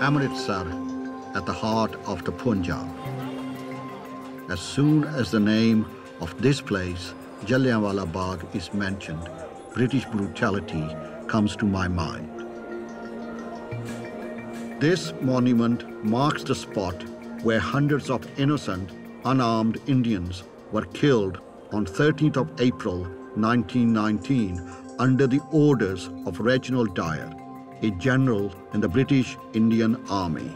Amritsar at the heart of the Punjab. As soon as the name of this place, Jallianwala Bagh, is mentioned, British brutality comes to my mind. This monument marks the spot where hundreds of innocent, unarmed Indians were killed on 13th of April 1919 under the orders of Reginald Dyer, a general in the British Indian Army.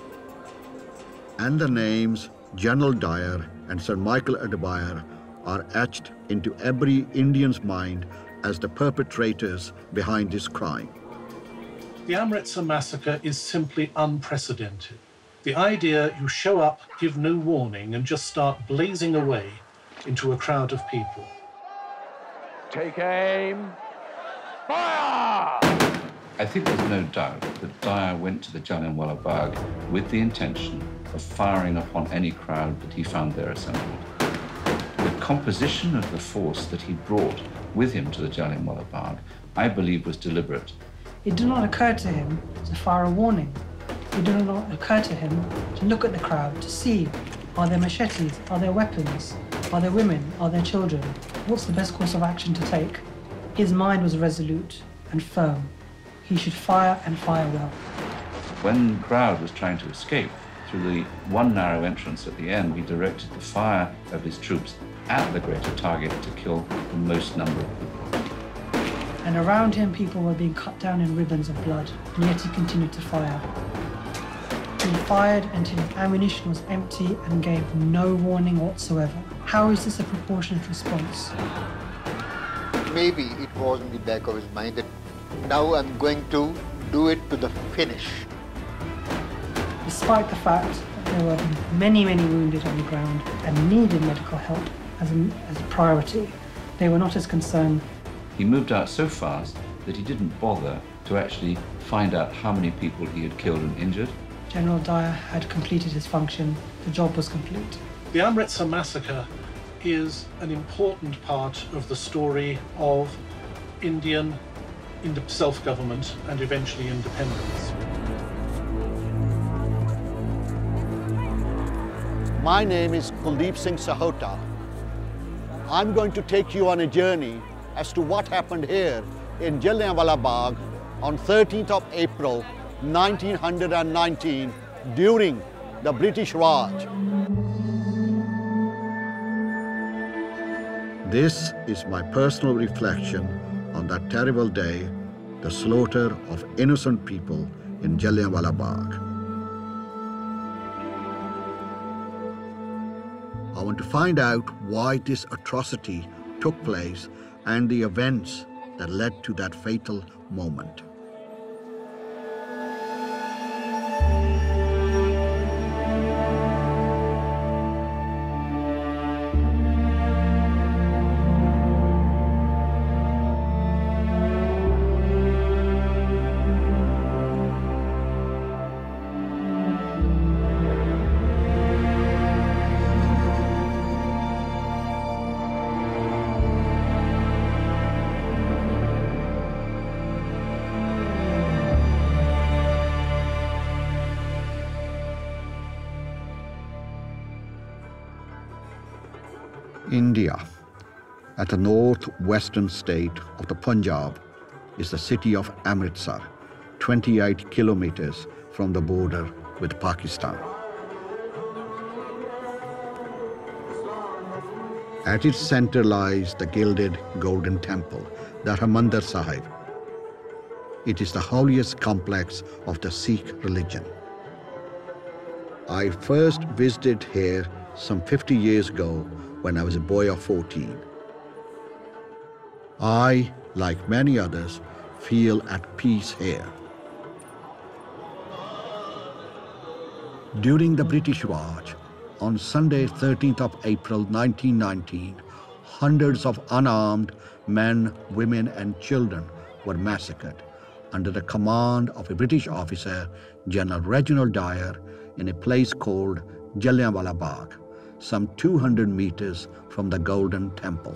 And the names General Dyer and Sir Michael Dyer are etched into every Indian's mind as the perpetrators behind this crime. The Amritsar massacre is simply unprecedented. The idea you show up, give no warning, and just start blazing away into a crowd of people. Take aim, fire! I think there's no doubt that Dyer went to the Jallianwala Bagh with the intention of firing upon any crowd that he found there assembled. The composition of the force that he brought with him to the Jallianwala Bagh, I believe, was deliberate. It did not occur to him to fire a warning. It did not occur to him to look at the crowd, to see, are there machetes, are there weapons, are there women, are there children? What's the best course of action to take? His mind was resolute and firm. He should fire and fire well. When the crowd was trying to escape, through the one narrow entrance at the end, he directed the fire of his troops at the greater target to kill the most number of people. And around him, people were being cut down in ribbons of blood, and yet he continued to fire. He fired until his ammunition was empty and gave no warning whatsoever. How is this a proportionate response? Maybe it was in the back of his mind that now I'm going to do it to the finish. Despite the fact that there were many, many wounded on the ground and needed medical help as a priority, they were not as concerned. He moved out so fast that he didn't bother to actually find out how many people he had killed and injured. General Dyer had completed his function. The job was complete. The Amritsar massacre is an important part of the story of Indian self-government and eventually independence. My name is Kuldeep Singh Sahota. I'm going to take you on a journey as to what happened here in Jallianwala Bagh on 13th of April 1919 during the British Raj. This is my personal reflection on that terrible day, the slaughter of innocent people in Jallianwala Bagh. I want to find out why this atrocity took place and the events that led to that fatal moment. India, at the northwestern state of the Punjab, is the city of Amritsar, 28 kilometers from the border with Pakistan. At its center lies the gilded Golden Temple, the Harmandir Sahib. It is the holiest complex of the Sikh religion. I first visited here some 50 years ago when I was a boy of 14. I, like many others, feel at peace here. During the British Raj, on Sunday 13th of April 1919, hundreds of unarmed men, women and children were massacred under the command of a British officer, General Reginald Dyer, in a place called Jallianwala Bagh, some 200 meters from the Golden Temple.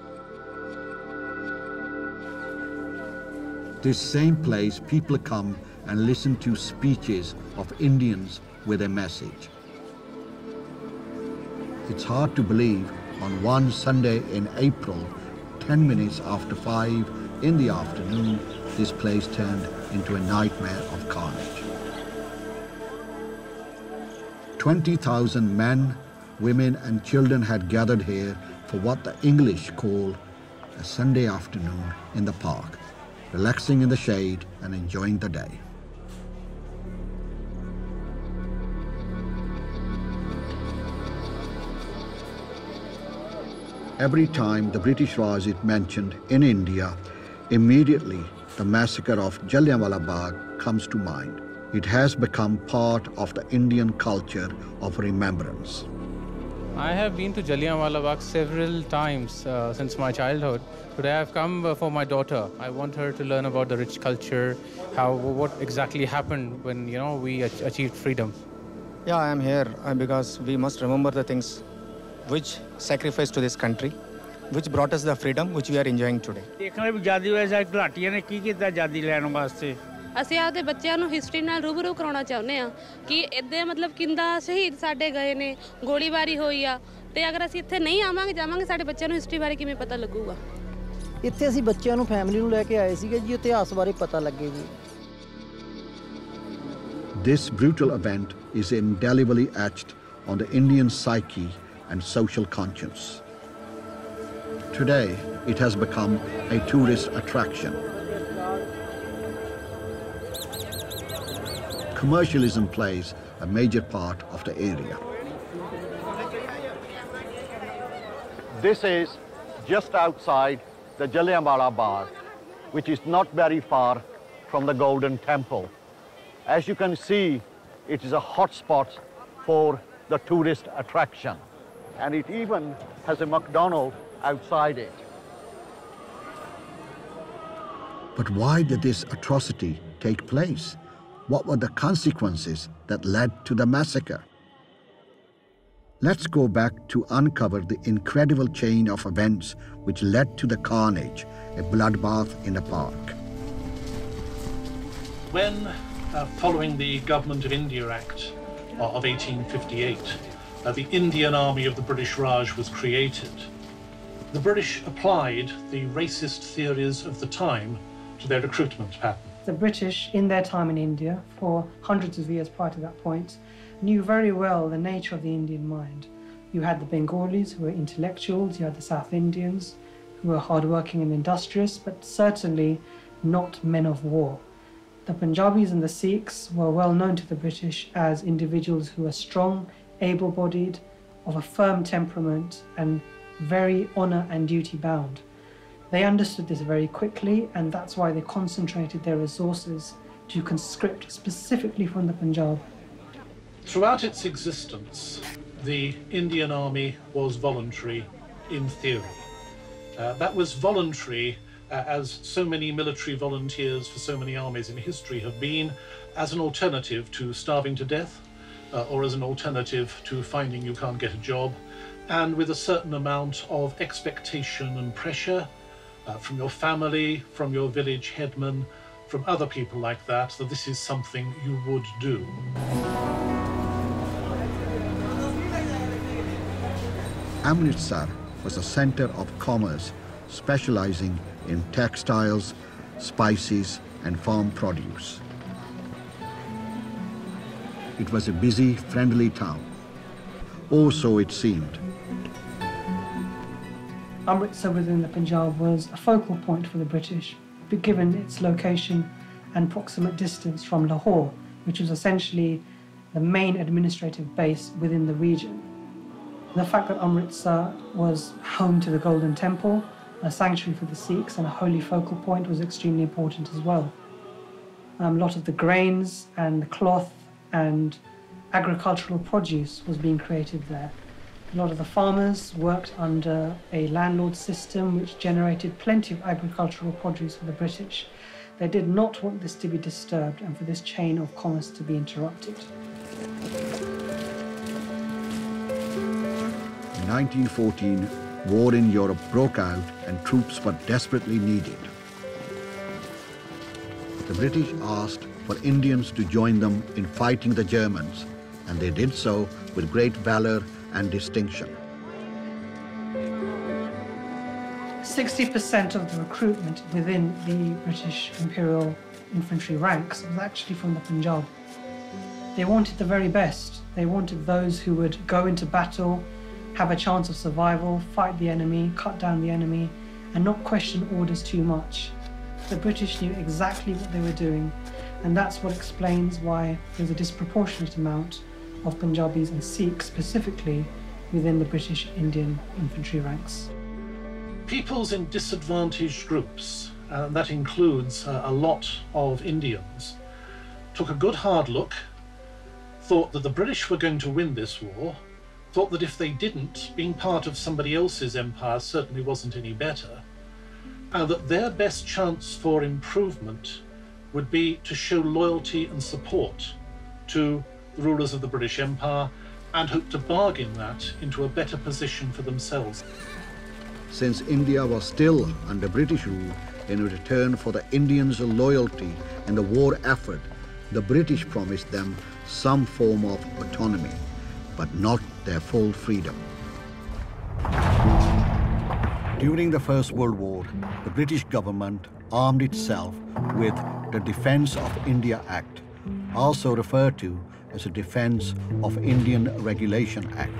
This same place people come and listen to speeches of Indians with a message. It's hard to believe on one Sunday in April, 10 minutes after 5 in the afternoon, this place turned into a nightmare of carnage. 20,000 men, women and children had gathered here for what the English call a Sunday afternoon in the park, relaxing in the shade and enjoying the day. Every time the British Raj is mentioned in India, immediately the massacre of Jallianwala Bagh comes to mind. It has become part of the Indian culture of remembrance. I have been to Jallianwala Bagh several times since my childhood. Today I have come for my daughter. I want her to learn about the rich culture, what exactly happened when we achieved freedom. Yeah, I am here because we must remember the things which sacrificed to this country, which brought us the freedom which we are enjoying today. ਅਸੀਂ ਆਪਦੇ ਬੱਚਿਆਂ ਨੂੰ history ਨਾਲ ਰੂਬਰੂ ਕਰਾਉਣਾ ਚਾਹੁੰਦੇ ਆ ਕਿ ਇੱਦਾਂ ਮਤਲਬ ਕਿੰਦਾ ਸ਼ਹੀਦ ਸਾਡੇ ਗਏ ਨੇ ਗੋਲੀਬਾਰੀ ਹੋਈ ਆ ਤੇ ਅਗਰ ਅਸੀਂ ਇੱਥੇ ਨਹੀਂ ਆਵਾਂਗੇ ਜਾਵਾਂਗੇ ਸਾਡੇ ਬੱਚਿਆਂ ਨੂੰ ਹਿਸਟਰੀ ਬਾਰੇ ਕਿਵੇਂ ਪਤਾ ਲੱਗੂਗਾ ਇੱਥੇ ਅਸੀਂ ਬੱਚਿਆਂ ਨੂੰ ਫੈਮਿਲੀ ਨੂੰ ਲੈ ਕੇ ਆਏ ਸੀਗੇ ਜੀ ਇਤਿਹਾਸ ਬਾਰੇ ਪਤਾ ਲੱਗੇ ਜੀ This brutal event is indelibly etched on the Indian psyche and social conscience. Today, it has become a tourist attraction. Commercialism plays a major part of the area. This is just outside the Jallianwala Bagh, which is not very far from the Golden Temple. As you can see, it is a hot spot for the tourist attraction, and it even has a McDonald's outside it. But why did this atrocity take place? What were the consequences that led to the massacre? Let's go back to uncover the incredible chain of events which led to the carnage, a bloodbath in the park. When, following the Government of India Act of 1858, the Indian Army of the British Raj was created, the British applied the racist theories of the time to their recruitment pattern. The British, in their time in India, for hundreds of years prior to that point, knew very well the nature of the Indian mind. You had the Bengalis, who were intellectuals, you had the South Indians, who were hardworking and industrious, but certainly not men of war. The Punjabis and the Sikhs were well known to the British as individuals who were strong, able-bodied, of a firm temperament, and very honour and duty-bound. They understood this very quickly, and that's why they concentrated their resources to conscript specifically from the Punjab. Throughout its existence, the Indian Army was voluntary in theory. That was voluntary, as so many military volunteers for so many armies in history have been, as an alternative to starving to death, or as an alternative to finding you can't get a job, and with a certain amount of expectation and pressure from your family, from your village headman, from other people like that this is something you would do. Amritsar was a center of commerce, specializing in textiles, spices, and farm produce. It was a busy, friendly town. Or so it seemed. Amritsar within the Punjab was a focal point for the British, given its location and proximate distance from Lahore, which was essentially the main administrative base within the region. The fact that Amritsar was home to the Golden Temple, a sanctuary for the Sikhs and a holy focal point, was extremely important as well. A lot of the grains and the cloth and agricultural produce was being created there. A lot of the farmers worked under a landlord system which generated plenty of agricultural produce for the British. They did not want this to be disturbed and for this chain of commerce to be interrupted. In 1914, war in Europe broke out and troops were desperately needed. the British asked for Indians to join them in fighting the Germans, and they did so with great valor and distinction. 60% of the recruitment within the British Imperial infantry ranks was actually from the Punjab. They wanted the very best. They wanted those who would go into battle, have a chance of survival, fight the enemy, cut down the enemy, and not question orders too much. The British knew exactly what they were doing, and that's what explains why there's a disproportionate amount of Punjabis and Sikhs specifically within the British Indian infantry ranks. Peoples in disadvantaged groups, and that includes a lot of Indians, took a good hard look, thought that the British were going to win this war, thought that if they didn't, being part of somebody else's empire certainly wasn't any better, and that their best chance for improvement would be to show loyalty and support to the rulers of the British Empire and hope to bargain that into a better position for themselves. Since India was still under British rule, in return for the Indians' loyalty in the war effort, the British promised them some form of autonomy, but not their full freedom. During the First World War, the British government armed itself with the Defence of India Act, also referred to as the Defence of Indian Regulation Act.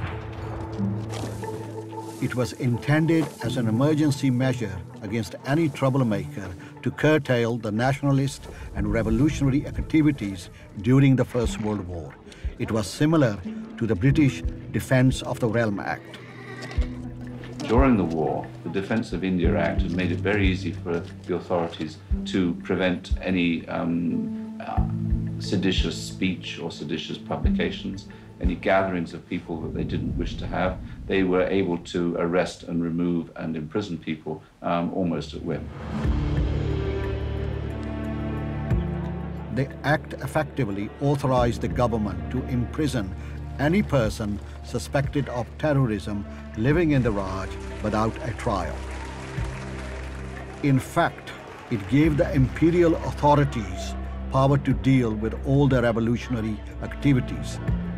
It was intended as an emergency measure against any troublemaker to curtail the nationalist and revolutionary activities during the First World War. It was similar to the British Defence of the Realm Act. During the war, the Defence of India Act had made it very easy for the authorities to prevent any seditious speech or seditious publications, any gatherings of people that they didn't wish to have. They were able to arrest and remove and imprison people almost at whim. The act effectively authorized the government to imprison any person suspected of terrorism living in the Raj without a trial. In fact, it gave the imperial authorities power to deal with all the revolutionary activities.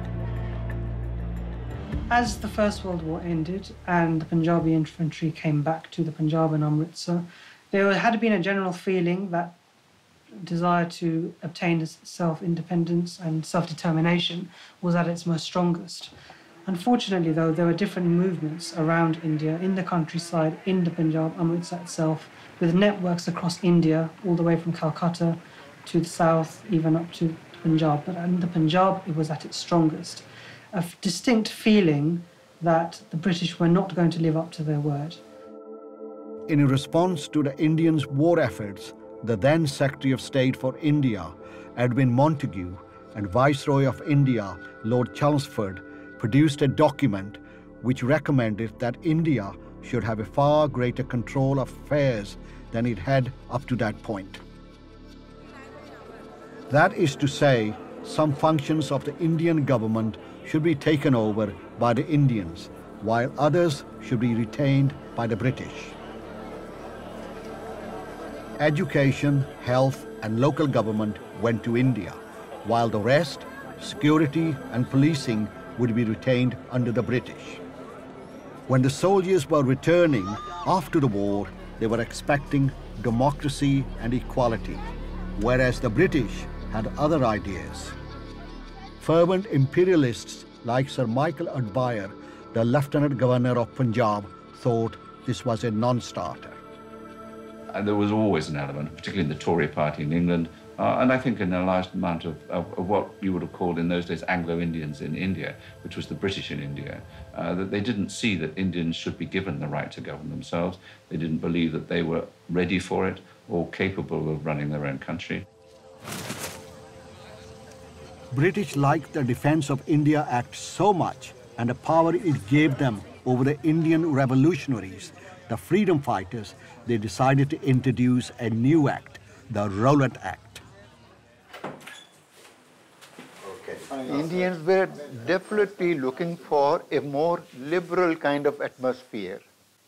As the First World War ended and the Punjabi infantry came back to the Punjab and Amritsar, there had been a general feeling that desire to obtain self-independence and self-determination was at its most strongest. Unfortunately, though, there were different movements around India, in the countryside, in the Punjab, Amritsar itself, with networks across India, all the way from Calcutta to the south, even up to Punjab. But in the Punjab, it was at its strongest. A distinct feeling that the British were not going to live up to their word. In response to the Indians' war efforts, the then Secretary of State for India, Edwin Montagu, and Viceroy of India, Lord Chelmsford, produced a document which recommended that India should have a far greater control of affairs than it had up to that point. That is to say, some functions of the Indian government should be taken over by the Indians, while others should be retained by the British. Education, health, and local government went to India, while the rest, security and policing, would be retained under the British. When the soldiers were returning after the war, they were expecting democracy and equality, whereas the British had other ideas. Fervent imperialists like Sir Michael Dyer, the Lieutenant Governor of Punjab, thought this was a non-starter. And there was always an element, particularly in the Tory party in England, and I think in a large amount of what you would have called in those days Anglo-Indians in India, which was the British in India, that they didn't see that Indians should be given the right to govern themselves. They didn't believe that they were ready for it or capable of running their own country. British liked the Defence of India Act so much and the power it gave them over the Indian revolutionaries, the freedom fighters, they decided to introduce a new act, the Rowlatt Act. Indians were definitely looking for a more liberal kind of atmosphere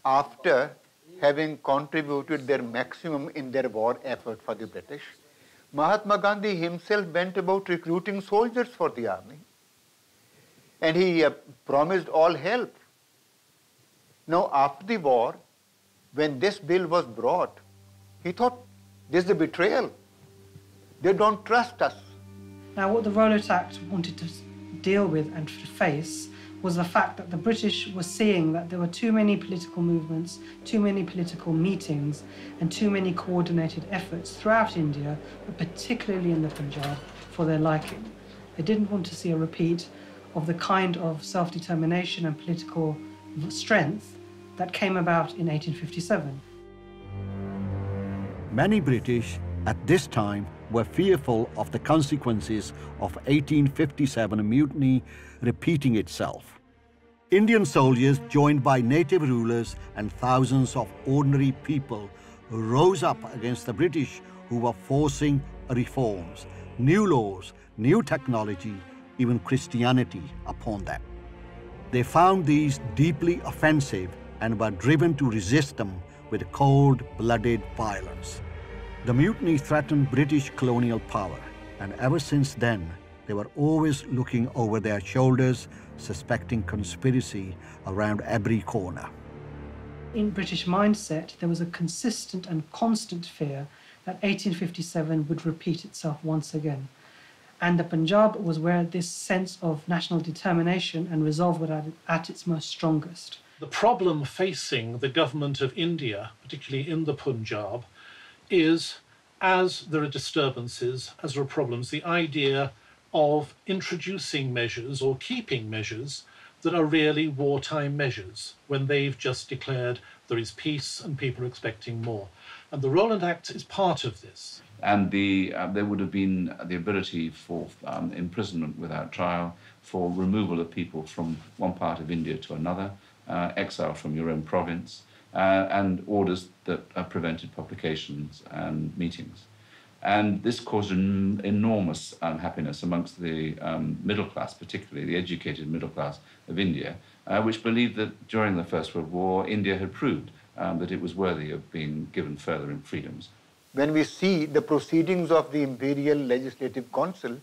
after having contributed their maximum in their war effort for the British. Mahatma Gandhi himself went about recruiting soldiers for the army. And he promised all help. Now, after the war, when this bill was brought, he thought, this is a betrayal. They don't trust us. Now, what the Rowlatt Act wanted to deal with and face was the fact that the British were seeing that there were too many political movements, too many political meetings, and too many coordinated efforts throughout India, but particularly in the Punjab, for their liking. They didn't want to see a repeat of the kind of self-determination and political strength that came about in 1857. Many British at this time were fearful of the consequences of 1857 mutiny repeating itself. Indian soldiers, joined by native rulers and thousands of ordinary people, rose up against the British, who were forcing reforms, new laws, new technology, even Christianity upon them. They found these deeply offensive and were driven to resist them with cold-blooded violence. The mutiny threatened British colonial power, and ever since then, they were always looking over their shoulders, suspecting conspiracy around every corner. In British mindset, there was a consistent and constant fear that 1857 would repeat itself once again. And the Punjab was where this sense of national determination and resolve was at its most strongest. The problem facing the government of India, particularly in the Punjab, is, as there are disturbances, as there are problems, the idea of introducing measures or keeping measures that are really wartime measures when they've just declared there is peace and people are expecting more. And the Rowlatt Act is part of this. And there would have been the ability for imprisonment without trial, for removal of people from one part of India to another, exile from your own province, and orders that prevented publications and meetings. And this caused an enormous unhappiness amongst the middle class, particularly the educated middle class of India, which believed that during the First World War, India had proved that it was worthy of being given further freedoms. When we see the proceedings of the Imperial Legislative Council,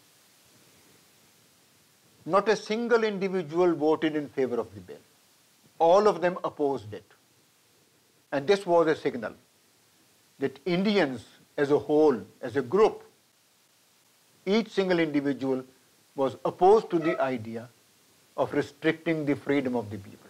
not a single individual voted in favor of the bill. All of them opposed it. And this was a signal that Indians as a whole, as a group, each single individual was opposed to the idea of restricting the freedom of the people.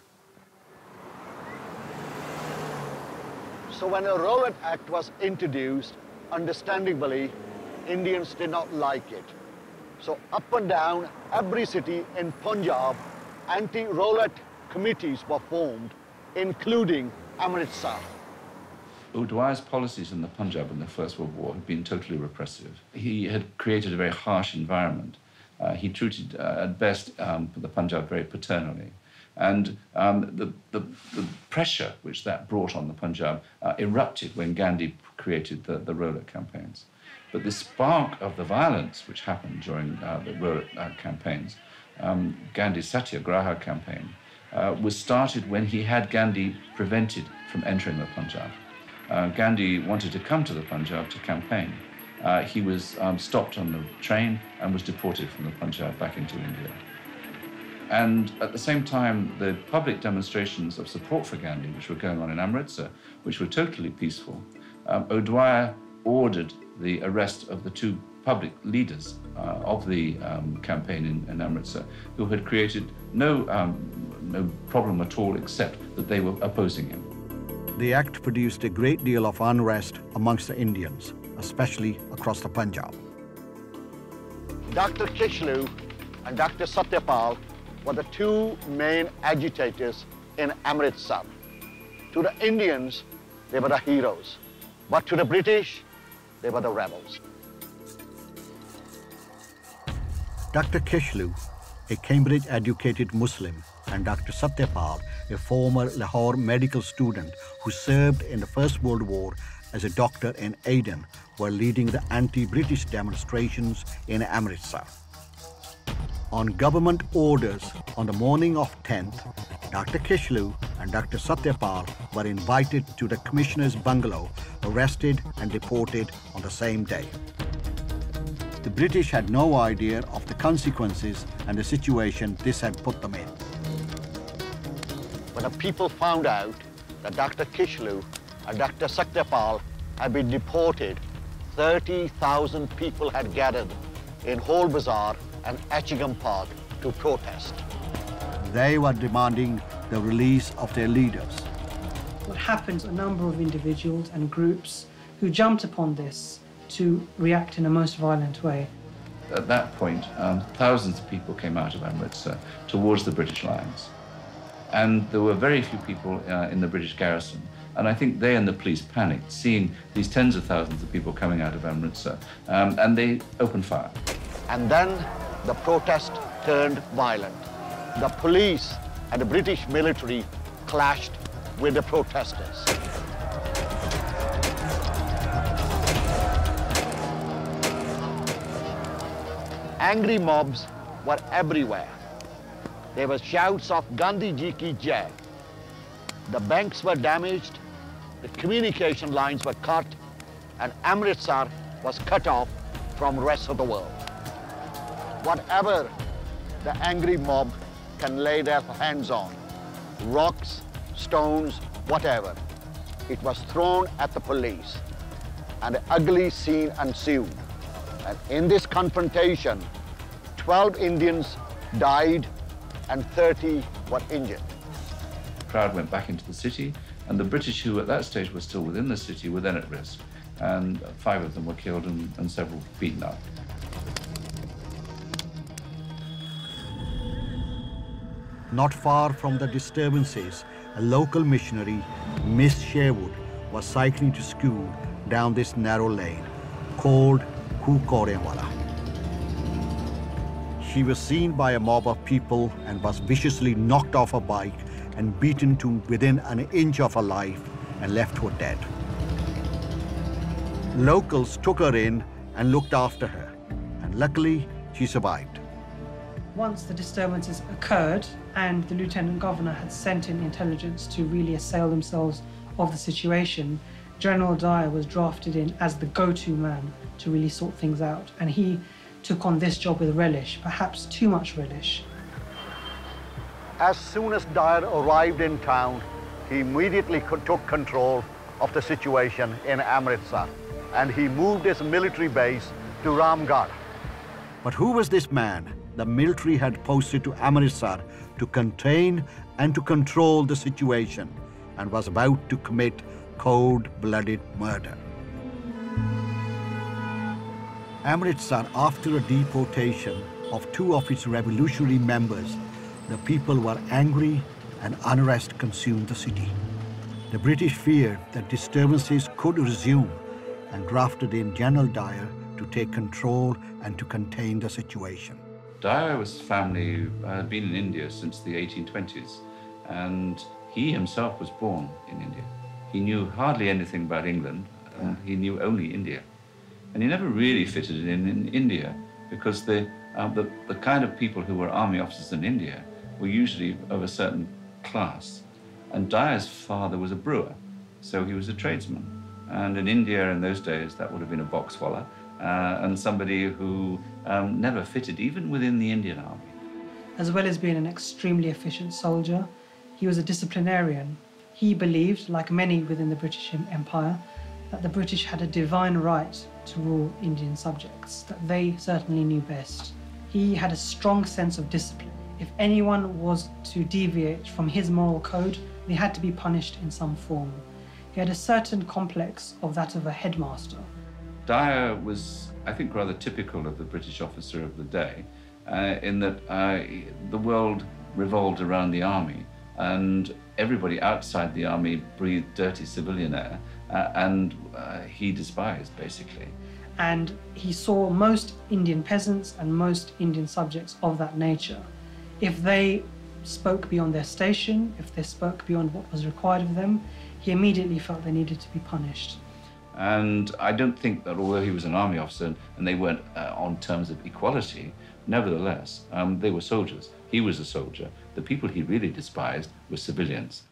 So when a Rowlatt Act was introduced, understandably, Indians did not like it. So up and down every city in Punjab, anti-Rowlatt committees were formed, including Amritsar. Dwyer's policies in the Punjab in the First World War had been totally repressive. He had created a very harsh environment. He treated, at best, the Punjab very paternally. And the pressure which that brought on the Punjab erupted when Gandhi created the Rowlatt campaigns. But the spark of the violence which happened during the Rowlatt campaigns, Gandhi's Satyagraha campaign, was started when he had Gandhi prevented from entering the Punjab. Gandhi wanted to come to the Punjab to campaign. He was stopped on the train and was deported from the Punjab back into India. And at the same time, the public demonstrations of support for Gandhi, which were going on in Amritsar, which were totally peaceful, Dwyer ordered the arrest of the two public leaders of the campaign in Amritsar, who had created no problem at all except that they were opposing him. The act produced a great deal of unrest amongst the Indians, especially across the Punjab. Dr. Kishlu and Dr. Satyapal were the two main agitators in Amritsar. To the Indians, they were the heroes, but to the British, they were the rebels. Dr. Kishlu, a Cambridge-educated Muslim, and Dr. Satyapal, a former Lahore medical student who served in the First World War as a doctor in Aden, were leading the anti-British demonstrations in Amritsar. On government orders, on the morning of 10th, Dr. Kishlu and Dr. Satyapal were invited to the commissioner's bungalow, arrested and deported on the same day. The British had no idea of the consequences and the situation this had put them in. When the people found out that Dr. Kishlu and Dr. Satyapal had been deported, 30,000 people had gathered in Hall Bazaar and Etchingham Park to protest. They were demanding the release of their leaders. What happened, a number of individuals and groups who jumped upon this to react in a most violent way. At that point, thousands of people came out of Amritsar towards the British lines. And there were very few people in the British garrison. And I think they and the police panicked, seeing these tens of thousands of people coming out of Amritsar, and they opened fire. And then the protest turned violent. The police and the British military clashed with the protesters. Angry mobs were everywhere. There were shouts of Gandhi Ji ki Jai. The banks were damaged, the communication lines were cut, and Amritsar was cut off from the rest of the world. Whatever the angry mob can lay their hands on, rocks, stones, whatever, it was thrown at the police, and an ugly scene ensued. And in this confrontation, 12 Indians died and 30 were injured. The crowd went back into the city, and the British, who at that stage were still within the city, were then at risk. And 5 of them were killed and several beaten up. Not far from the disturbances, a local missionary, Miss Sherwood, was cycling to school down this narrow lane called Jallianwala. She was seen by a mob of people and was viciously knocked off her bike and beaten to within an inch of her life and left her dead. Locals took her in and looked after her, and luckily she survived. Once the disturbances occurred and the Lieutenant Governor had sent in intelligence to really assail themselves of the situation, General Dyer was drafted in as the go-to man to really sort things out, and he took on this job with relish, perhaps too much relish. As soon as Dyer arrived in town, he immediately took control of the situation in Amritsar, and he moved his military base to Ramgarh. But who was this man the military had posted to Amritsar to contain and to control the situation, and was about to commit cold-blooded murder? Amritsar, after a deportation of 2 of its revolutionary members, the people were angry and unrest consumed the city. The British feared that disturbances could resume and drafted in General Dyer to take control and to contain the situation. Dyer's family had been in India since the 1820s, and he himself was born in India. He knew hardly anything about England, and he knew only India. And he never really fitted in India, because the kind of people who were army officers in India were usually of a certain class. And Dyer's father was a brewer, so he was a tradesman. And in India in those days, that would have been a box swaller, and somebody who never fitted even within the Indian army. As well as being an extremely efficient soldier, he was a disciplinarian. He believed, like many within the British Empire, that the British had a divine right to rule Indian subjects, that they certainly knew best. He had a strong sense of discipline. If anyone was to deviate from his moral code, they had to be punished in some form. He had a certain complex of that of a headmaster. Dyer was, I think, rather typical of the British officer of the day, in that the world revolved around the army, and everybody outside the army breathed dirty civilian air, and he despised, basically. And he saw most Indian peasants and most Indian subjects of that nature. If they spoke beyond their station, if they spoke beyond what was required of them, he immediately felt they needed to be punished. And I don't think that although he was an army officer and they weren't on terms of equality, nevertheless, they were soldiers. He was a soldier. The people he really despised were civilians.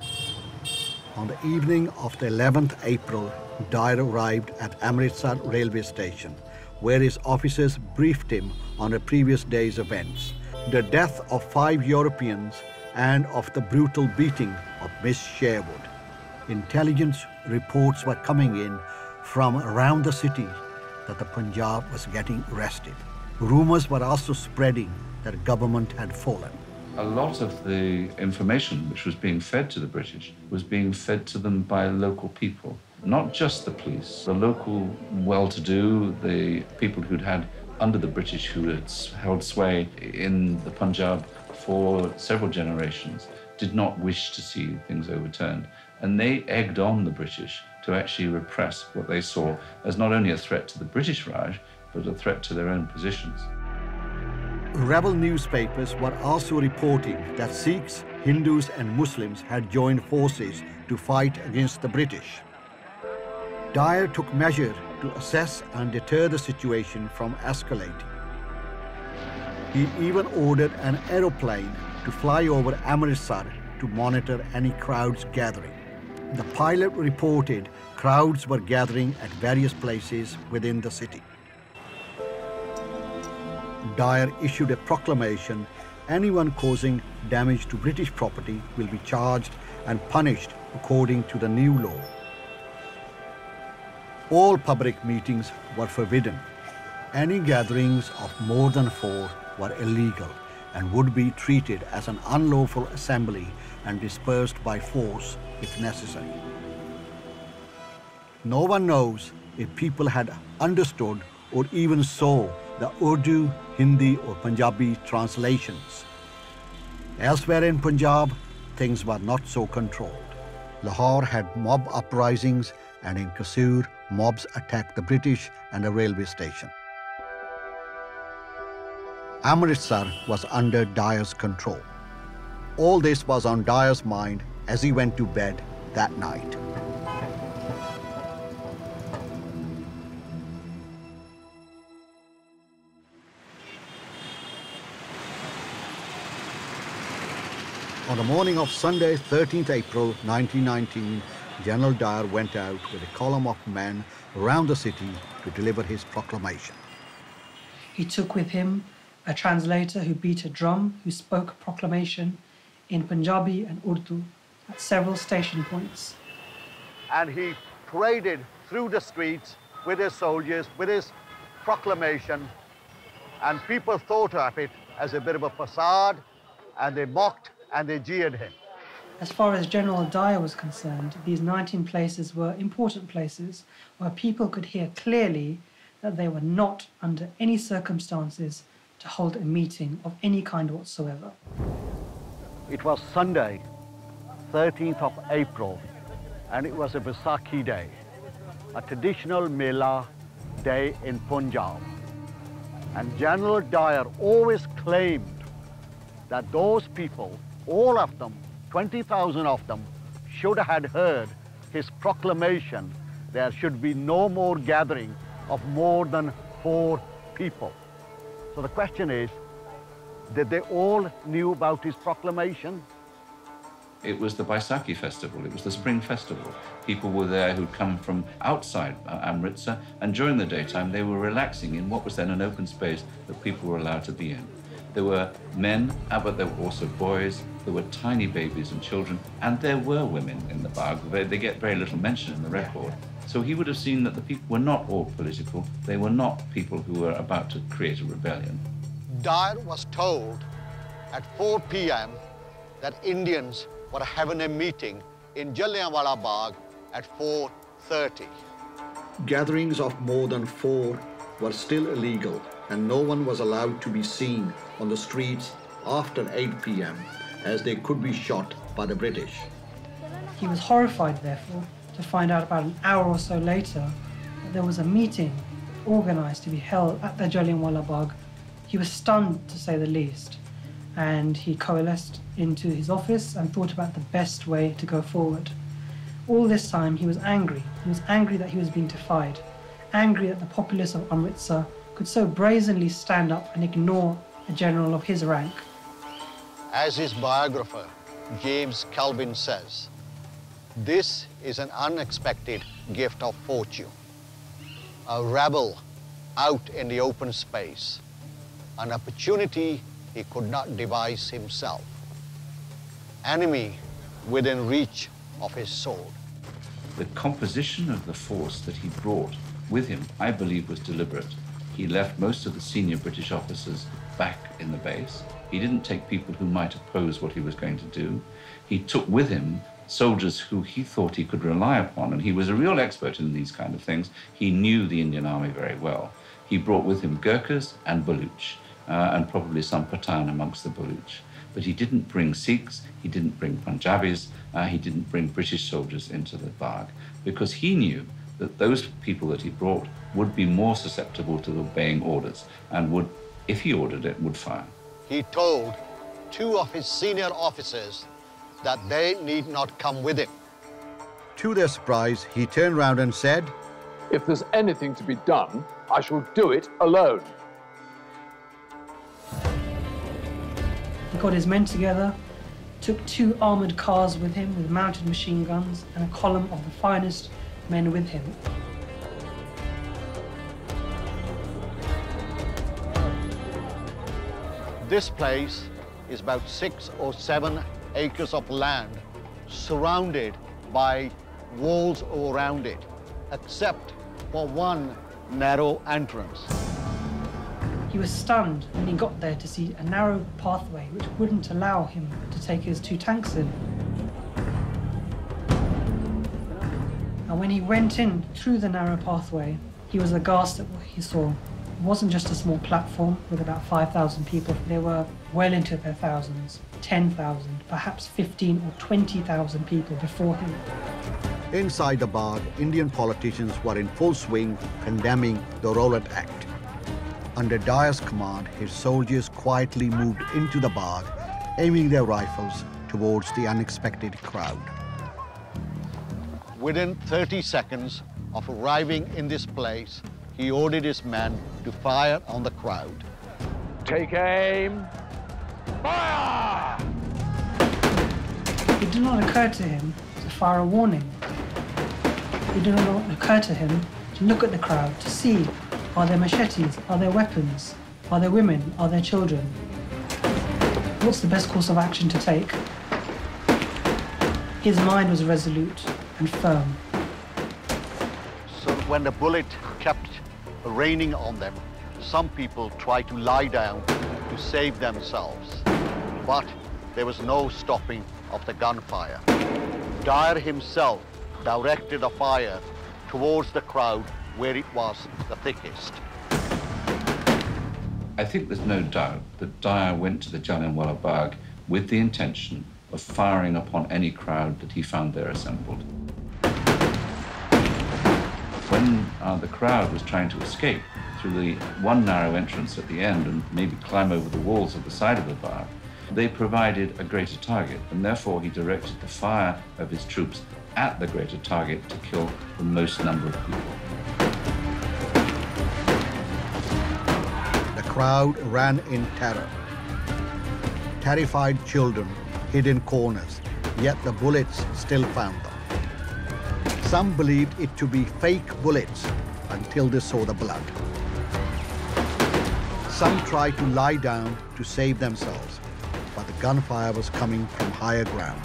On the evening of the 11th April, Dyer arrived at Amritsar railway station, where his officers briefed him on a previous day's events. The death of 5 Europeans and of the brutal beating of Miss Sherwood. Intelligence reports were coming in from around the city that the Punjab was getting arrested. Rumors were also spreading that government had fallen. A lot of the information which was being fed to the British was being fed to them by local people. Not just the police, the local well-to-do, the people who'd had under the British who had held sway in the Punjab for several generations did not wish to see things overturned. And they egged on the British to actually repress what they saw as not only a threat to the British Raj, but a threat to their own positions. Rebel newspapers were also reporting that Sikhs, Hindus and Muslims had joined forces to fight against the British. Dyer took measure to assess and deter the situation from escalating. He even ordered an aeroplane to fly over Amritsar to monitor any crowds gathering. The pilot reported crowds were gathering at various places within the city. Dyer issued a proclamation: anyone causing damage to British property will be charged and punished according to the new law. All public meetings were forbidden. Any gatherings of more than 4 were illegal and would be treated as an unlawful assembly and dispersed by force if necessary. No one knows if people had understood or even saw the Urdu, Hindi or Punjabi translations. Elsewhere in Punjab, things were not so controlled. Lahore had mob uprisings, and in Kasur, mobs attacked the British and a railway station. Amritsar was under Dyer's control. All this was on Dyer's mind as he went to bed that night. On the morning of Sunday, 13th April 1919, General Dyer went out with a column of men around the city to deliver his proclamation. He took with him a translator who beat a drum, who spoke a proclamation in Punjabi and Urdu at several station points. And he paraded through the streets with his soldiers, with his proclamation, and people thought of it as a bit of a facade, and they mocked and they jeered him. As far as General Dyer was concerned, these 19 places were important places where people could hear clearly that they were not under any circumstances to hold a meeting of any kind whatsoever. It was Sunday, 13th of April, and it was a Vaisakhi day, a traditional Mela day in Punjab. And General Dyer always claimed that those people, all of them, 20,000 of them, should have heard his proclamation there should be no more gathering of more than 4 people. So the question is, did they all knew about his proclamation? It was the Baisakhi festival, it was the spring festival. People were there who'd come from outside Amritsar, and during the daytime they were relaxing in what was then an open space that people were allowed to be in. There were men, but there were also boys, there were tiny babies and children, and there were women in the Bagh. They get very little mention in the record. So he would have seen that the people were not all political, they were not people who were about to create a rebellion. Dyer was told at 4 p.m. that Indians were having a meeting in Jallianwala Bagh at 4:30. Gatherings of more than 4 were still illegal, and no one was allowed to be seen on the streets after 8 p.m. as they could be shot by the British. He was horrified, therefore, to find out about an hour or so later that there was a meeting organized to be held at the Jallianwala Bagh. He was stunned, to say the least, and he coalesced into his office and thought about the best way to go forward. All this time he was angry. He was angry that he was being defied, angry that the populace of Amritsar could so brazenly stand up and ignore a general of his rank. As his biographer, James Calvin, says, this is an unexpected gift of fortune. A rebel out in the open space, an opportunity he could not devise himself. Enemy within reach of his sword. The composition of the force that he brought with him, I believe, was deliberate. He left most of the senior British officers back in the base. He didn't take people who might oppose what he was going to do. He took with him soldiers who he thought he could rely upon, and he was a real expert in these kind of things. He knew the Indian Army very well. He brought with him Gurkhas and Baluch, and probably some Pathan amongst the Baluch. But he didn't bring Sikhs, he didn't bring Punjabis, he didn't bring British soldiers into the Bagh, because he knew that those people that he brought would be more susceptible to obeying orders and would, if he ordered it, would fire. He told two of his senior officers that they need not come with him. To their surprise, he turned round and said, "If there's anything to be done, I shall do it alone." He got his men together, took 2 armoured cars with him with mounted machine guns and a column of the finest men with him. This place is about 6 or 7 acres of land surrounded by walls all around it, except for one narrow entrance. He was stunned when he got there to see a narrow pathway which wouldn't allow him to take his 2 tanks in. And when he went in through the narrow pathway, he was aghast at what he saw. It wasn't just a small platform with about 5,000 people. They were well into their thousands, 10,000, perhaps 15 or 20,000 people before him. Inside the Bagh, Indian politicians were in full swing condemning the Rowlatt Act. Under Dyer's command, his soldiers quietly moved into the Bagh, aiming their rifles towards the unexpected crowd. Within 30 seconds of arriving in this place, he ordered his men to fire on the crowd. Take aim. Fire! It did not occur to him to fire a warning. It did not occur to him to look at the crowd to see, are there machetes, are there weapons, are there women, are there children? What's the best course of action to take? His mind was resolute and firm. So when the bullet kept raining on them, some people tried to lie down to save themselves, but there was no stopping of the gunfire. Dyer himself directed the fire towards the crowd where it was the thickest. I think there's no doubt that Dyer went to the Jallianwala Bagh with the intention of firing upon any crowd that he found there assembled. When the crowd was trying to escape through the one narrow entrance at the end and maybe climb over the walls of the side of the Bagh, they provided a greater target, and therefore he directed the fire of his troops at the greater target to kill the most number of people. The crowd ran in terror. Terrified children hid in corners, yet the bullets still found them. Some believed it to be fake bullets until they saw the blood. Some tried to lie down to save themselves, but the gunfire was coming from higher ground.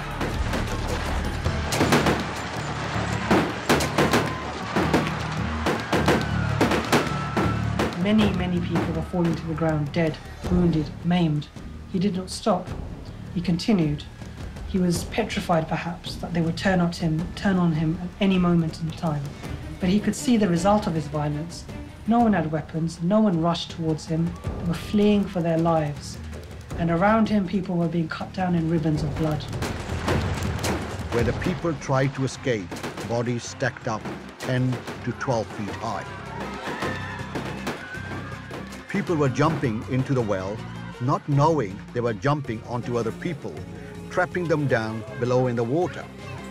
Many people were falling to the ground, dead, wounded, maimed. He did not stop. He continued. He was petrified, perhaps, that they would turn on him at any moment in time. But he could see the result of his violence. No one had weapons, no one rushed towards him. They were fleeing for their lives. And around him, people were being cut down in ribbons of blood. Where the people tried to escape, bodies stacked up 10 to 12 feet high. People were jumping into the well, not knowing they were jumping onto other people, trapping them down below in the water.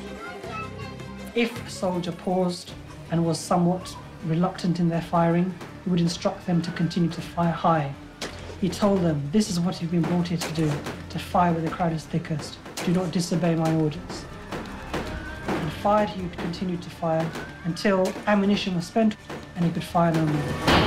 If a soldier paused and was somewhat reluctant in their firing, he would instruct them to continue to fire high. He told them, this is what you've been brought here to do, to fire where the crowd is thickest. Do not disobey my orders. And he would continue to fire until ammunition was spent, and he could fire no more.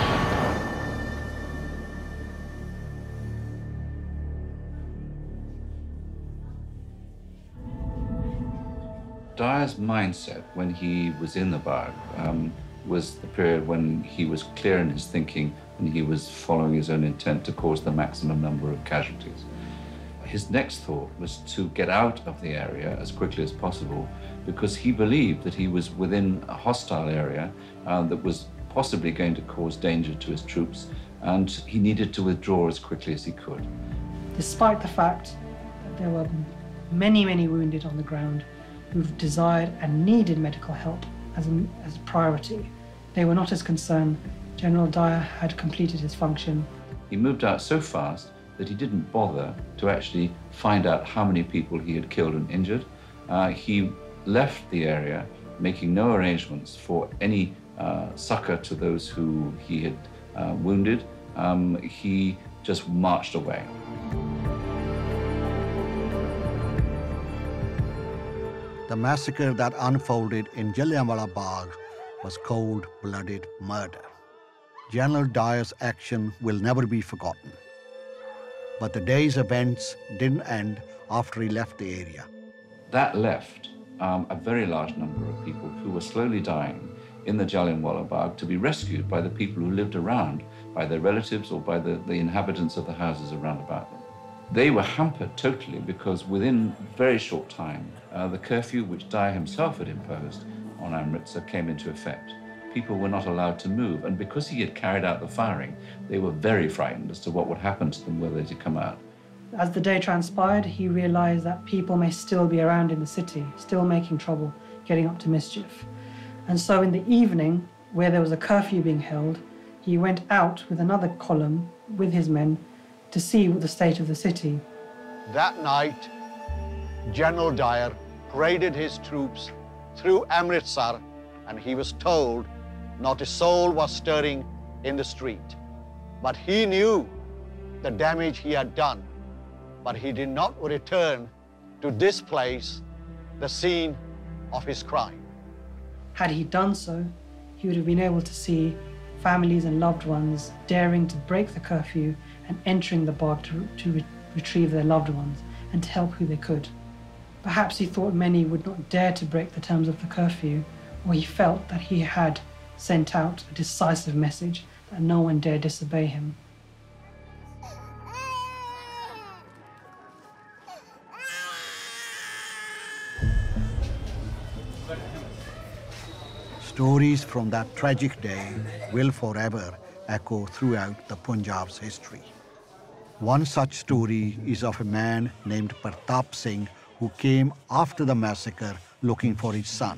Dyer's mindset when he was in the Bagh was the period when he was clear in his thinking and he was following his own intent to cause the maximum number of casualties. His next thought was to get out of the area as quickly as possible because he believed that he was within a hostile area that was possibly going to cause danger to his troops, and he needed to withdraw as quickly as he could. Despite the fact that there were many, many wounded on the ground who desired and needed medical help as a priority, they were not as concerned. General Dyer had completed his function. He moved out so fast that he didn't bother to actually find out how many people he had killed and injured. He left the area, making no arrangements for any succor to those who he had wounded. He just marched away. The massacre that unfolded in Jallianwala Bagh was cold-blooded murder. General Dyer's action will never be forgotten. But the day's events didn't end after he left the area. That left a very large number of people who were slowly dying in the Jallianwala Bagh to be rescued by the people who lived around, by their relatives or by the inhabitants of the houses around about them. They were hampered totally because within a very short time, the curfew which Dyer himself had imposed on Amritsar came into effect. People were not allowed to move, and because he had carried out the firing, they were very frightened as to what would happen to them were they to come out. As the day transpired, he realized that people may still be around in the city, still making trouble, getting up to mischief. And so in the evening, where there was a curfew being held, he went out with another column with his men to see what the state of the city. That night, General Dyer paraded his troops through Amritsar, and he was told not a soul was stirring in the street. But he knew the damage he had done, but he did not return to this place, the scene of his crime. Had he done so, he would have been able to see families and loved ones daring to break the curfew and entering the Bagh to retrieve their loved ones and to help who they could. Perhaps he thought many would not dare to break the terms of the curfew, or he felt that he had sent out a decisive message that no one dare disobey him. Stories from that tragic day will forever echo throughout the Punjab's history. One such story is of a man named Pratap Singh who came after the massacre looking for his son.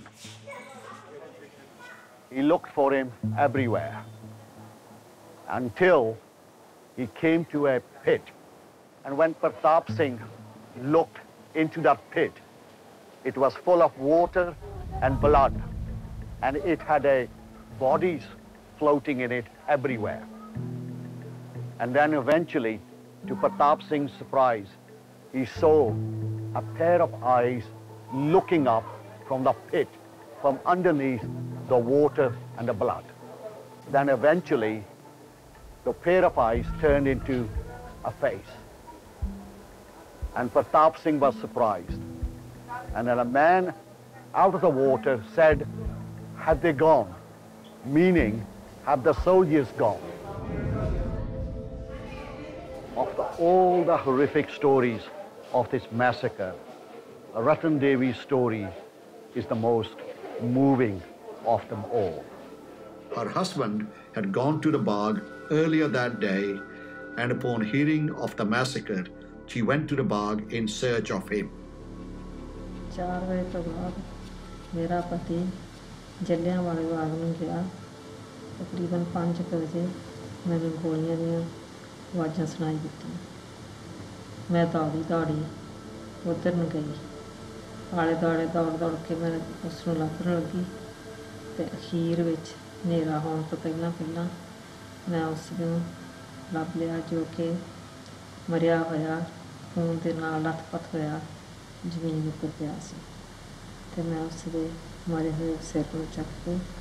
He looked for him everywhere until he came to a pit. And when Pratap Singh looked into that pit, it was full of water and blood, and it had bodies floating in it everywhere. And then eventually, to Pratap Singh's surprise, he saw a pair of eyes looking up from the pit, from underneath the water and the blood. Then eventually, the pair of eyes turned into a face. And Pratap Singh was surprised. And then a man out of the water said, "Have they gone?" Meaning, have the soldiers gone? Of all the horrific stories of this massacre, Ratan Devi's story is the most moving of them all. Her husband had gone to the Bagh earlier that day, and upon hearing of the massacre, she went to the Bagh in search of him. 4 ਵਜੇ ਤੋਂ ਬਾਅਦ ਮੇਰਾ ਪਤੀ ਜੱਲਿਆਂਵਾਲੇ ਬਾਗ ਨੂੰ ਗਿਆ। ਤਕਰੀਬਨ 5 ਵਜੇ ਮੈਨੂੰ ਗੋਲੀਆਂ ਦੀਆਂ ਆਵਾਜ਼ਾਂ ਸੁਣਾਈ ਦਿੱਤੀਆਂ। ਮੈਂ ਦੌੜੀ ਉੱਧਰ ਨੂੰ ਗਈ। ਆਲੇ ਦੁਆਲੇ ਦੌੜ ਕੇ ਮੈਂ ਉਸ ਨੂੰ ਲੱਭਣ ਲੱਗੀ ਤੇ ਅਖੀਰ ਵਿੱਚ ਹਨੇਰਾ ਹੋਣ ਤੋਂ ਪਹਿਲਾਂ ਮੈਂ ਉਸ ਨੂੰ ਲੱਭ ਲਿਆ, ਜੋ ਕਿ ਮਰਿਆ ਹੋਇਆ ਖੂਨ ਦੇ ਨਾਲ ਲੱਥਪੱਥ ਹੋਇਆ ਜ਼ਮੀਨ ਉੱਪਰ ਪਿਆ ਸੀ। ਤੇ ਮੈਂ ਉਸ ਦੇ ਮਰੇ ਹੋਏ ਸਿਰ ਨੂੰ ਚੱਕ ਕੇ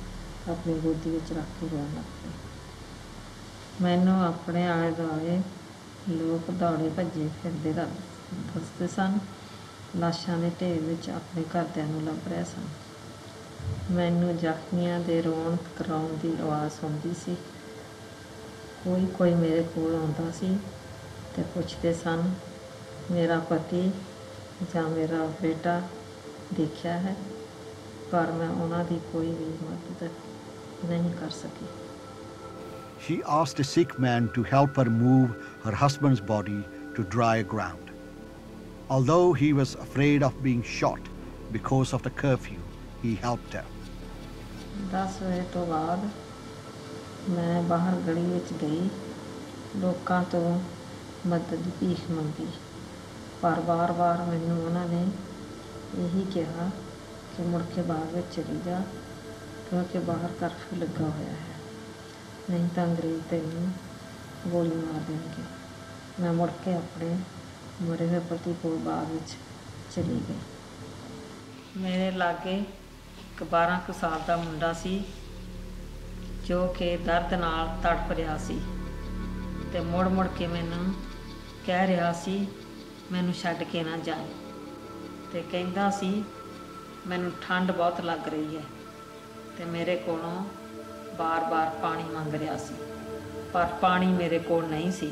अपनी गोदी विच रख के रोन लग पे। मैनू अपने आले दुआले लोग दौड़े भज्जे फिरदे दसदे सन, लाशां दे ढेर विच अपने घरदिआं नूं लभ रहे सन। मैनू जख्मियां दे रोण कराउण दी आवाज़ सुणदी सी। कोई मेरे कोल आउंदा सी ते पुछदे सन, मेरा पति जां मेरा बेटा देखिया है, पर मैं उन्हां दी कोई भी मदद नहीं कर सकी। She asked a sick man to help her move her husband's body to dry ground. Although he was afraid of being shot because of the curfew, he helped her. 10 ਵਜੇ ਤੋਂ ਬਾਅਦ मैं बाहर गली विच गई, लोकां तो मदद की भीख मंगी, पर बार मैनू उन्होंने यही कहा कि मुड़ के बाग विच चली जा, क्योंकि बाहर कर्फ्यू लगा होया है, नहीं तो अंग्रेज तैनूं गोली मार देंगे। मैं मुड़ के अपने मरे हुए पति को बाग विच चली गई। मेरे लागे एक 12 साल का मुंडा सी जो कि दर्द नाल तड़प रहा सी ते मुड़ के मैनू कह रहा सी मैनू छड्ड के ना जाए, ते कहंदा सी मैनू ठंड बहुत लग रही है, ते मेरे कोलों बार पानी मंग रहा सी, पर पानी मेरे कोल नहीं सी।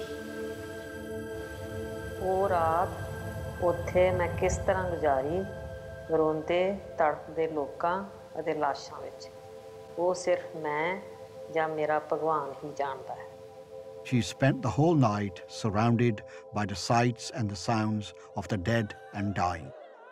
वो रात उत्थे मैं किस तरह गुजारी, रोंदे तड़पदे लोकां अते लाशां विच, वो सिर्फ मैं ਜਾਂ ਮੇਰਾ ਭਗਵਾਨ ਹੀ ਜਾਣਦਾ ਹੈ। She spent the whole night surrounded by the sights and the sounds of the dead and dying.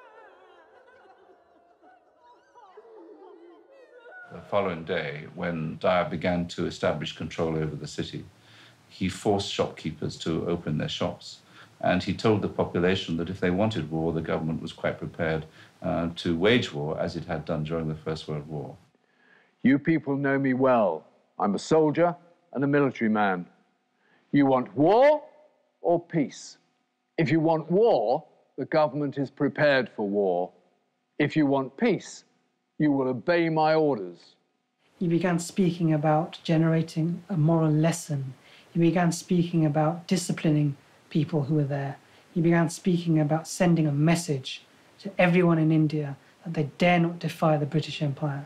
The following day, when Dyer began to establish control over the city, he forced shopkeepers to open their shops. And he told the population that if they wanted war, the government was quite prepared to wage war, as it had done during the First World War. You people know me well. I'm a soldier and a military man. You want war or peace? If you want war, the government is prepared for war. If you want peace, you will obey my orders. He began speaking about generating a moral lesson. He began speaking about disciplining people who were there. He began speaking about sending a message to everyone in India that they dare not defy the British Empire.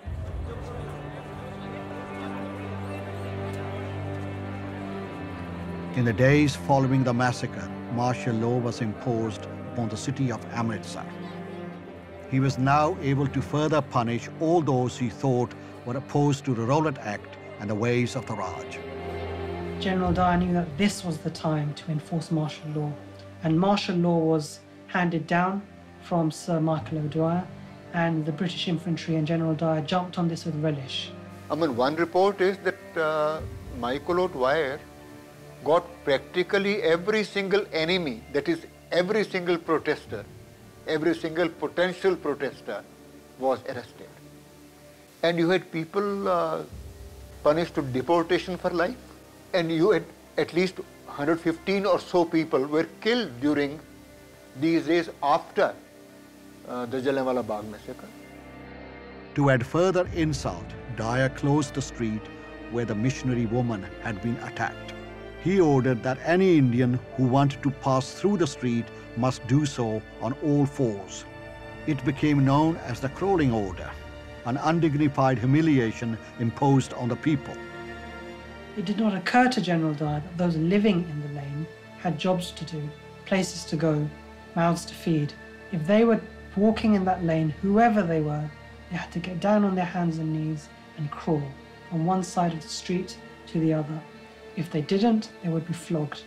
In the days following the massacre, martial law was imposed upon the city of Amritsar. He was now able to further punish all those he thought were opposed to the Rowlatt Act and the ways of the Raj. General Dyer knew that this was the time to enforce martial law, and martial law was handed down from Sir Michael O'Dwyer, and the British infantry and General Dyer jumped on this with relish. I mean, one report is that Michael O'Dwyer got practically every single enemy, that is every single protester, every single potential protester was arrested. And you had people punished to deportation for life, and you had at least 115 or so people were killed during these days after the Jallianwala Bagh massacre. To add further insult, Dyer closed the street where the missionary woman had been attacked. He ordered that any Indian who wanted to pass through the street must do so on all fours. It became known as the crawling order, an undignified humiliation imposed on the people. It did not occur to General Dyer that those living in the lane had jobs to do, places to go, mouths to feed. If they were walking in that lane, whoever they were, they had to get down on their hands and knees and crawl from one side of the street to the other. If they didn't, they would be flogged.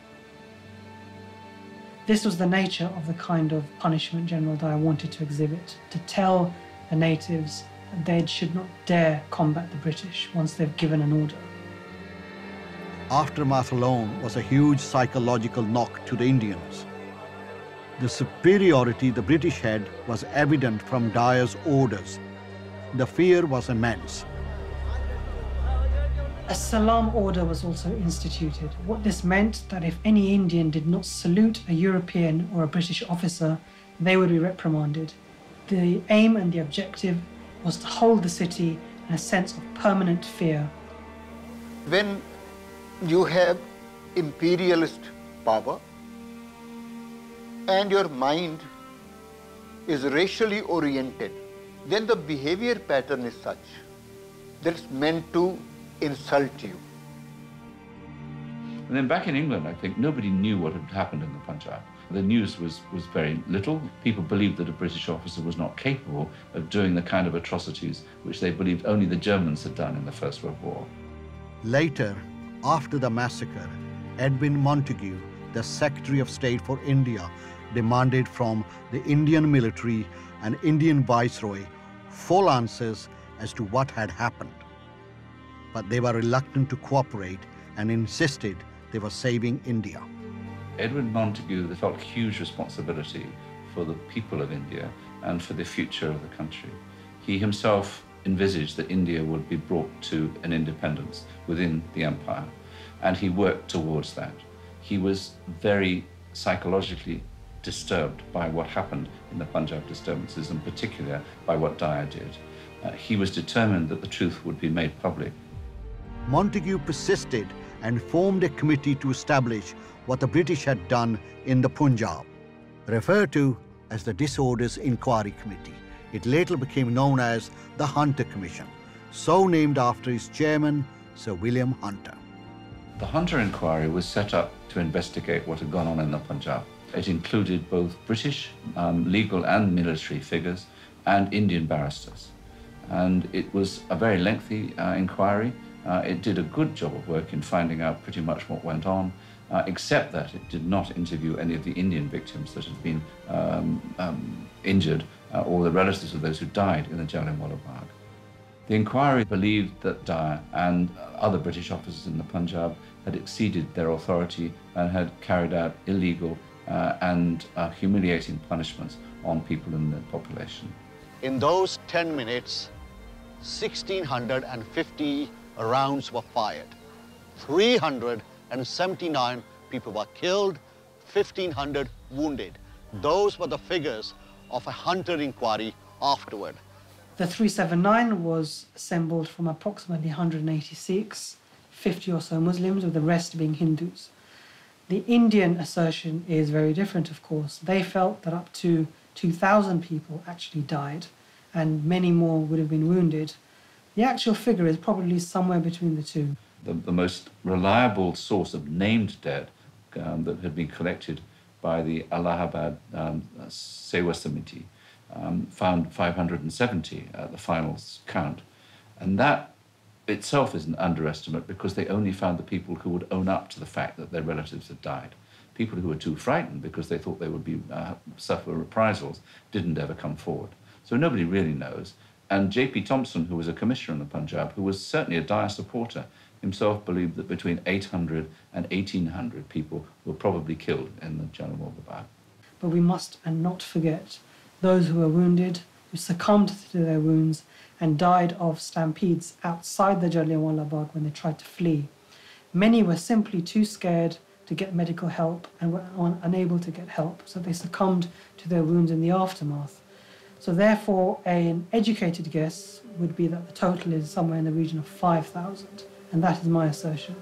This was the nature of the kind of punishment General Dyer wanted to exhibit, to tell the natives that they should not dare combat the British once they've given an order. Aftermath alone was a huge psychological knock to the Indians. The superiority the British had was evident from Dyer's orders. The fear was immense. A salam order was also instituted. What this meant that if any Indian did not salute a European or a British officer, they would be reprimanded. The aim and the objective was to hold the city and a sense of permanent fear. When you have imperialist power and your mind is racially oriented, then the behavior pattern is such that it's meant to insult you. And then back in England, I think nobody knew what had happened in the Punjab. The news was very little. People believed that a British officer was not capable of doing the kind of atrocities which they believed only the Germans had done in the First World War. Later, after the massacre, Edwin Montagu, the Secretary of State for India, demanded from the Indian military and Indian Viceroy full answers as to what had happened. But they were reluctant to cooperate and insisted they were saving India. Edwin Montagu felt huge responsibility for the people of India and for the future of the country. He himself envisaged that India would be brought to an independence within the empire, and he worked towards that. He was very psychologically disturbed by what happened in the Punjab disturbances, in particular by what Dyer did. He was determined that the truth would be made public. Montagu persisted and formed a committee to establish what the British had done in the Punjab, referred to as the Disorders Inquiry Committee. It later became known as the Hunter Commission, so named after its chairman, Sir William Hunter. The Hunter Inquiry was set up to investigate what had gone on in the Punjab. It included both British legal and military figures and Indian barristers. And it was a very lengthy inquiry. It did a good job of work in finding out pretty much what went on, except that it did not interview any of the Indian victims that had been injured or the relatives of those who died in the Jallianwala Bagh. The inquiry believed that Dyer and other British officers in the Punjab had exceeded their authority and had carried out illegal and humiliating punishments on people in the population. In those 10 minutes, 1,650 rounds were fired. 379 people were killed, 1,500 wounded. Those were the figures of a Hunter inquiry afterward. The 379 was assembled from approximately 186, 50 or so Muslims, with the rest being Hindus. The Indian assertion is very different, of course. They felt that up to 2,000 people actually died and many more would have been wounded. The actual figure is probably somewhere between the two. The most reliable source of named dead that had been collected by the Allahabad Sewa Samiti found 570 at the final count. And that itself is an underestimate because they only found the people who would own up to the fact that their relatives had died. People who were too frightened because they thought they would be suffer reprisals didn't ever come forward. So nobody really knows. And J.P. Thompson, who was a commissioner in the Punjab, who was certainly a Dyer supporter, himself believed that between 800 and 1,800 people were probably killed in the Jallianwala Bagh. But we must not forget those who were wounded, who succumbed to their wounds and died of stampedes outside the Jallianwala Bagh when they tried to flee. Many were simply too scared to get medical help and were unable to get help, so they succumbed to their wounds in the aftermath. So therefore, an educated guess would be that the total is somewhere in the region of 5,000, and that is my assertion.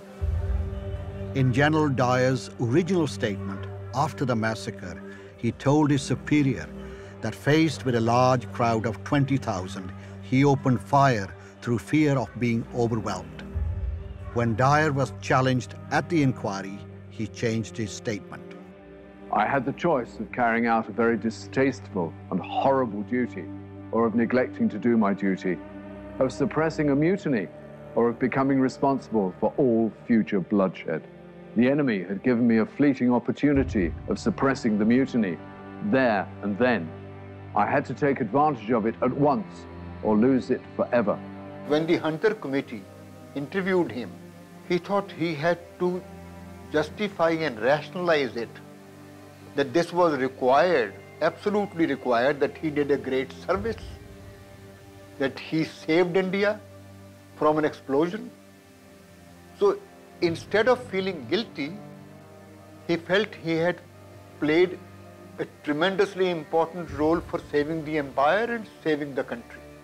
In General Dyer's original statement after the massacre, he told his superior that faced with a large crowd of 20,000, he opened fire through fear of being overwhelmed. When Dyer was challenged at the inquiry, he changed his statement. I had the choice of carrying out a very distasteful and horrible duty, or of neglecting to do my duty, of suppressing a mutiny, or of becoming responsible for all future bloodshed. The enemy had given me a fleeting opportunity of suppressing the mutiny, there and then. I had to take advantage of it at once, or lose it forever. When the Hunter Committee interviewed him, he thought he had to justify and rationalize it, that this was required, absolutely required, that he did a great service, that he saved India from an explosion. So instead of feeling guilty, he felt he had played a tremendously important role for saving the empire and saving the country.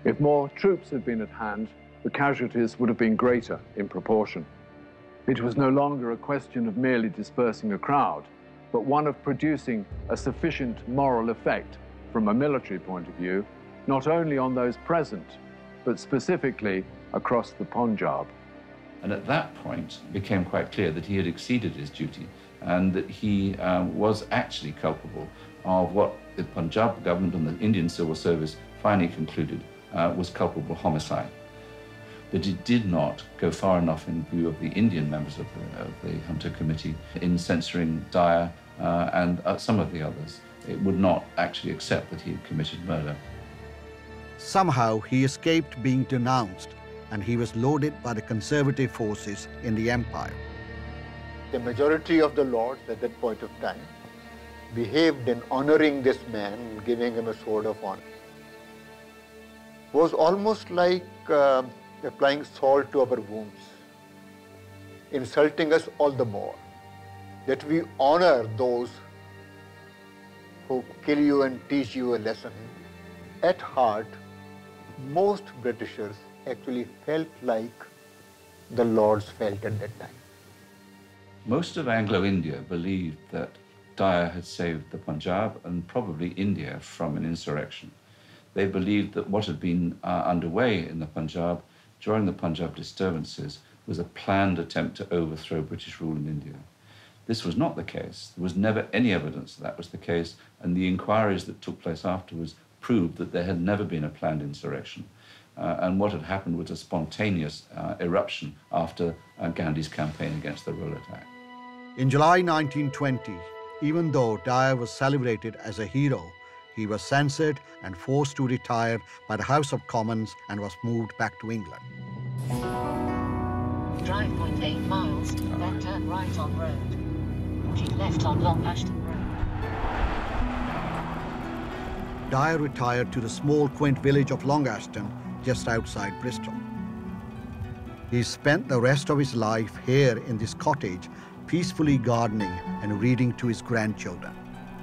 If more troops had been at hand, the casualties would have been greater in proportion. It was no longer a question of merely dispersing a crowd, but one of producing a sufficient moral effect from a military point of view, not only on those present, but specifically across the Punjab. And at that point, it became quite clear that he had exceeded his duty and that he was actually culpable of what the Punjab government and the Indian Civil Service finally concluded was culpable homicide. That it did not go far enough in view of the Indian members of the Hunter Committee in censoring Dyer and some of the others. It would not actually accept that he had committed murder. Somehow he escaped being denounced and he was loaded by the conservative forces in the empire. The majority of the lords at that point of time behaved in honoring this man, giving him a sword of honor. It was almost like applying salt to our wounds, insulting us all the more, that we honor those who kill you and teach you a lesson. At heart, most Britishers actually felt like the lords felt at that time. Most of Anglo-India believed that Dyer had saved the Punjab and probably India from an insurrection. They believed that what had been underway in the Punjab during the Punjab disturbances was a planned attempt to overthrow British rule in India. This was not the case. There was never any evidence that was the case, and the inquiries that took place afterwards proved that there had never been a planned insurrection. And what had happened was a spontaneous eruption after Gandhi's campaign against the rural attack. In July 1920, even though Dyer was celebrated as a hero, he was censored and forced to retire by the House of Commons and was moved back to England. Drive 0.8 miles, then turn right on road. Keep left on Long Ashton Road. Dyer retired to the small, quaint village of Long Ashton, just outside Bristol. He spent the rest of his life here in this cottage, peacefully gardening and reading to his grandchildren.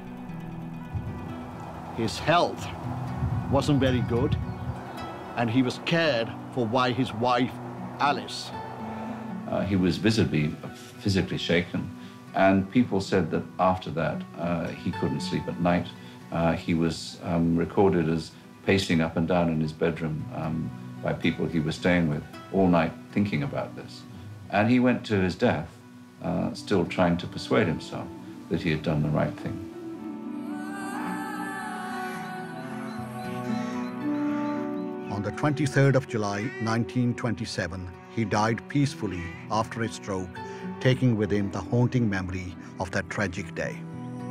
His health wasn't very good, and he was cared for by his wife, Alice. He was visibly, physically shaken, and people said that after that he couldn't sleep at night. He was recorded as pacing up and down in his bedroom by people he was staying with all night thinking about this. And he went to his death still trying to persuade himself that he had done the right thing. On the 23rd of July, 1927, he died peacefully after a stroke, taking with him the haunting memory of that tragic day.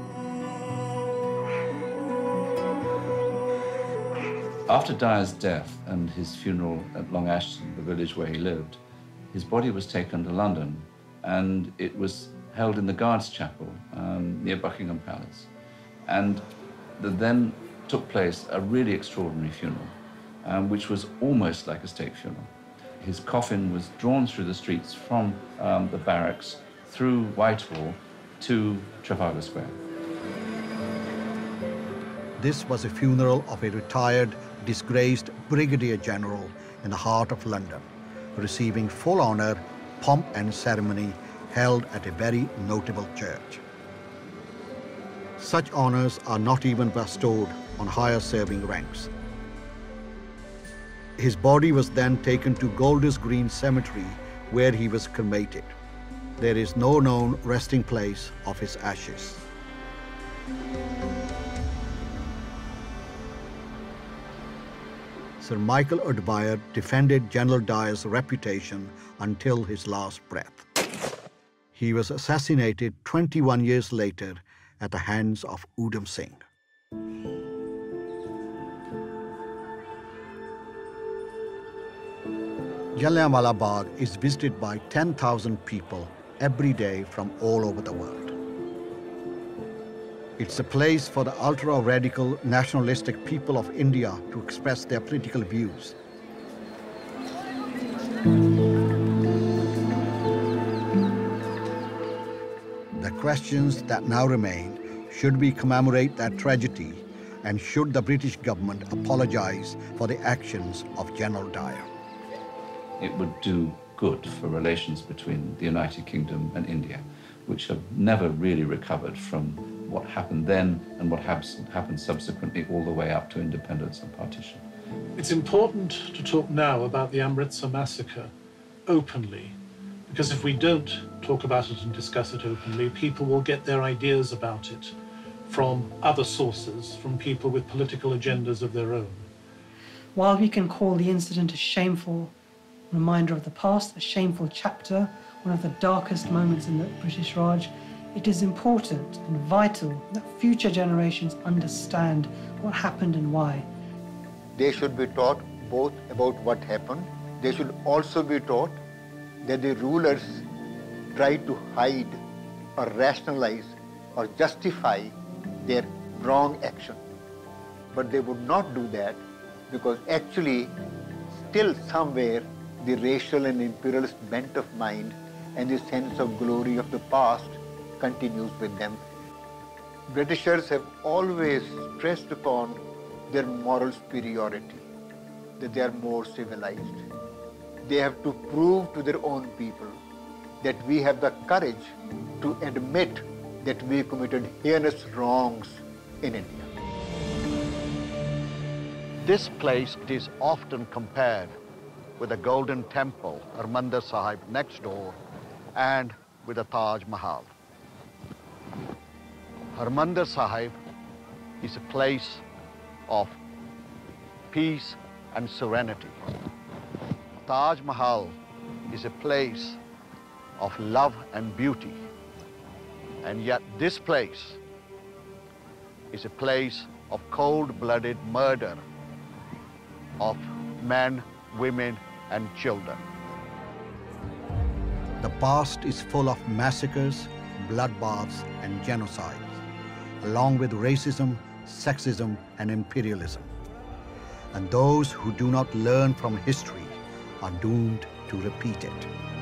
After Dyer's death and his funeral at Long Ashton, the village where he lived, his body was taken to London and it was held in the Guards' Chapel near Buckingham Palace. And then took place a really extraordinary funeral, which was almost like a state funeral. His coffin was drawn through the streets from the barracks, through Whitehall to Trafalgar Square. This was a funeral of a retired, disgraced Brigadier General in the heart of London, receiving full honor, pomp and ceremony held at a very notable church. Such honors are not even bestowed on higher serving ranks. His body was then taken to Golders Green Cemetery, where he was cremated. There is no known resting place of his ashes. Sir Michael Dyer defended General Dyer's reputation until his last breath. He was assassinated 21 years later at the hands of Udham Singh. Jallianwala Bagh is visited by 10,000 people every day from all over the world. It's a place for the ultra-radical nationalistic people of India to express their political views. The questions that now remain: should we commemorate that tragedy, And should the British government apologize for the actions of General Dyer? It would do good for relations between the United Kingdom and India, which have never really recovered from what happened then and what happened subsequently all the way up to independence and partition. It's important to talk now about the Amritsar massacre openly, because if we don't talk about it and discuss it openly, people will get their ideas about it from other sources, from people with political agendas of their own. While we can call the incident a shameful reminder of the past, a shameful chapter, one of the darkest moments in the British Raj, it is important and vital that future generations understand what happened and why. They should be taught both about what happened. They should also be taught that the rulers tried to hide or rationalize or justify their wrong action. But they would not do that because actually still somewhere the racial and imperialist bent of mind and the sense of glory of the past continues with them. Britishers have always stressed upon their moral superiority, that they are more civilized. They have to prove to their own people that we have the courage to admit that we committed heinous wrongs in India. This place is often compared with the Golden Temple, Harmandir Sahib, next door, and with the Taj Mahal. Harmandir Sahib is a place of peace and serenity. Taj Mahal is a place of love and beauty. And yet this place is a place of cold-blooded murder of men, women, and children. The past is full of massacres, bloodbaths, and genocides, along with racism, sexism, and imperialism. And those who do not learn from history are doomed to repeat it.